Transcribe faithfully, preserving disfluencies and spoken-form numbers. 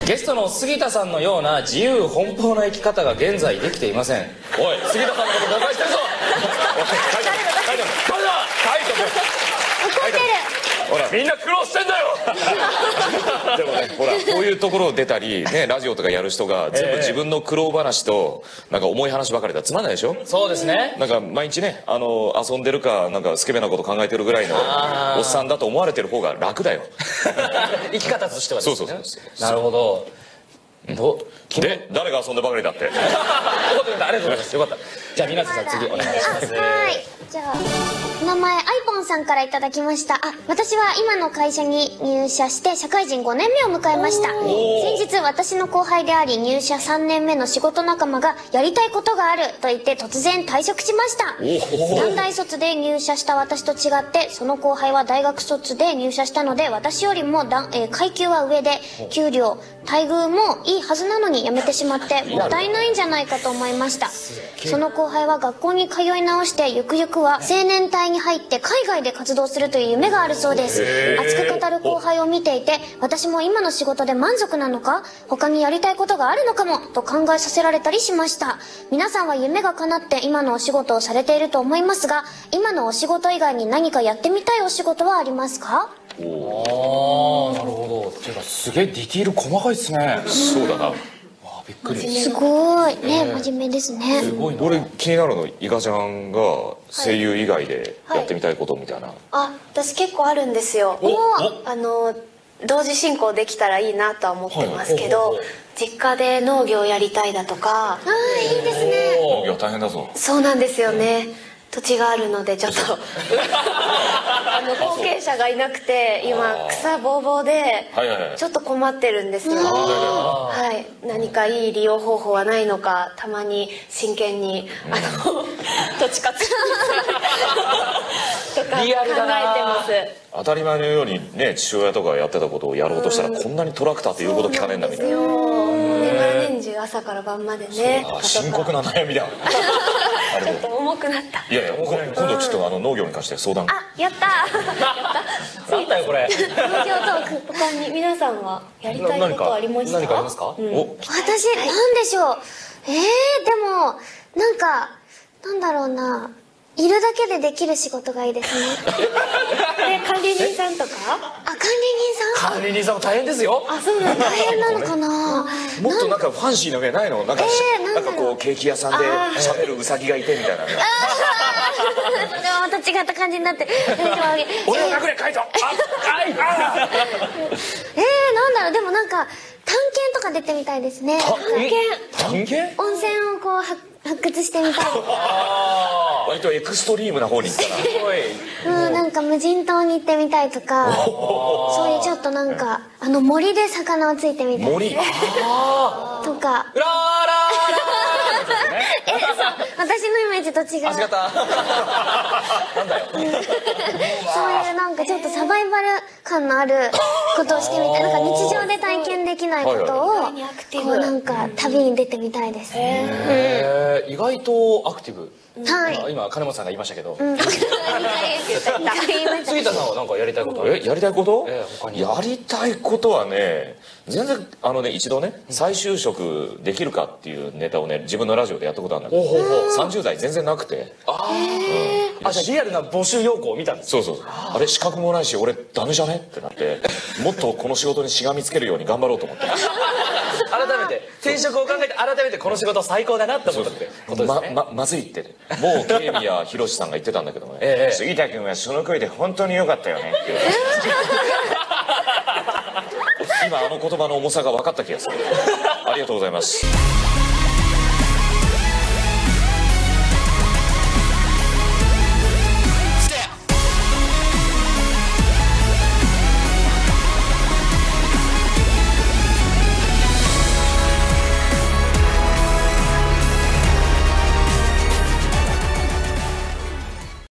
ゲストの杉田さんのような自由奔放な生き方が現在できていません。おい、杉田さんのこと誤解してるぞ。おい、書いてある、書いてある、誰だ、書いてある、 怒ってる。 ほら、みんな苦労してんだよ。でもね、ほら、こういうところを出たりね、ラジオとかやる人が全部自分の苦労話となんか重い話ばかりだつまんないでしょ。そうですね。なんか毎日ね、あの遊んでるかなんかスケベなこと考えてるぐらいのおっさんだと思われてる方が楽だよ。生き方としてはですね。そうそうそう。なるほど。どで、誰が遊んでばかりだって。ありがとうございます。よかった。じゃあ皆さん次お願いします。 はい。じゃあお名前アイポンさんからいただきました。あ、私は今の会社に入社して社会人ごねんめを迎えました。先日私の後輩であり入社さんねんめの仕事仲間がやりたいことがあると言って突然退職しました。短大卒で入社した私と違ってその後輩は大学卒で入社したので私よりもだ、えー、階級は上で給料待遇もいいはずなのに辞めてしまってもったいないんじゃないかと思いました。その後輩は学校に通い直してゆくゆくは青年隊に入って海外で活動するという夢があるそうです。熱く語る後輩を見ていて私も今の仕事で満足なのか他にやりたいことがあるのかもと考えさせられたりしました。皆さんは夢が叶って今のお仕事をされていると思いますが今のお仕事以外に何かやってみたいお仕事はありますか？ おー、なるほど。ていうかすげえディティール細かいっすね。そうだな。びっくり。 すごいね、真面目ですね。 すごいな。俺気になるのイカちゃんが声優以外でやってみたいことみたいな。 あ、私結構あるんですよ。あの同時進行できたらいいなとは思ってますけど、実家で農業やりたいだとか。 ああ、いいですね。 農業大変だぞ。 そうなんですよね。土地があるのでちょっとあの後継者がいなくて今草ぼうぼうでちょっと困ってるんですよ。はい、何かいい利用方法はないのかたまに真剣にあの土地活とか考えてます。 当たり前のようにね父親とかやってたことをやろうとしたらこんなにトラクターって言うこと聞かねえんだみたいな。 年がら年中朝から晩までね。 深刻な悩みだ。 ちょっと重くなった。 いやいや今度ちょっとあの農業に関して相談。 あ、やったー。 なんだよこれ。 農業トーク。他に皆さんはやりたいことありましたか？ 何かありますか？お、 私なんでしょう。えー、でもなんかなんだろうな。いるだけでできる仕事がいいですね。 で、管理人さんとか？ あ、管理人さん？ 管理人さんも大変ですよ。 あ、そうなんだ。大変なのかな。 もっとなんかファンシーな上ないの？なんかなんかこうケーキ屋さんで喋るウサギがいてみたいな。でもまた違った感じになって。 俺は隠れカイト。あ、カイト。えー、なんだろう。でもなんか探検とか出てみたいですね。 探検？探検？ 温泉をこう発掘してみたい。 割とエクストリームな方に行ったな。 うん、なんか無人島に行ってみたいとか、そういうちょっとなんかあの森で魚をついてみたい。森？とか。ラーラーラー。え、そう、私のイメージと違う。 足型。なんだよ。 そういうなんかちょっとサバイバル感のあることをしてみたい。なんか日常で体験できないことをこうなんか旅に出てみたいです。 へえ、意外とアクティブ。 はい。 今金本さんが言いましたけど。 杉田さんはなんかやりたいことある？え、やりたいこと？やりたいことはね、全然あのね一度ね再就職できるかっていうネタをね自分のラジオでやったことあるんだけど、さんじゅう代全然なくて。ああ。あ、じゃあリアルな募集要項を見たんです。そうそう。あれ資格もないし俺ダメじゃねってなって、もっとこの仕事にしがみつけるように頑張ろうと思って。改めて転職を考えて改めてこの仕事最高だなって思ったってことですね。ままずいって。もう警備や広志さんが言ってたんだけどね、ええ、杉田君はその声で本当に良かったよねっていう今あの言葉の重さが分かった気がする。ありがとうございます。